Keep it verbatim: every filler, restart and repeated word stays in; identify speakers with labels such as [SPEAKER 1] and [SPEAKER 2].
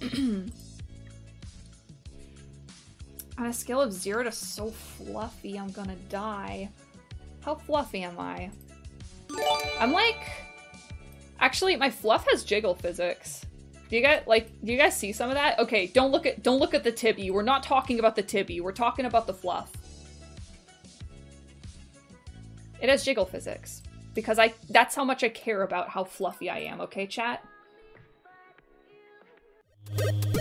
[SPEAKER 1] On a scale of zero to so fluffy, I'm gonna die. How fluffy am I? I'm like... Actually, my fluff has jiggle physics. Do you guys like? Do you guys see some of that? Okay, don't look at don't look at the tibby. We're not talking about the tibby. We're talking about the fluff. It has jiggle physics because I. That's how much I care about how fluffy I am. Okay, chat.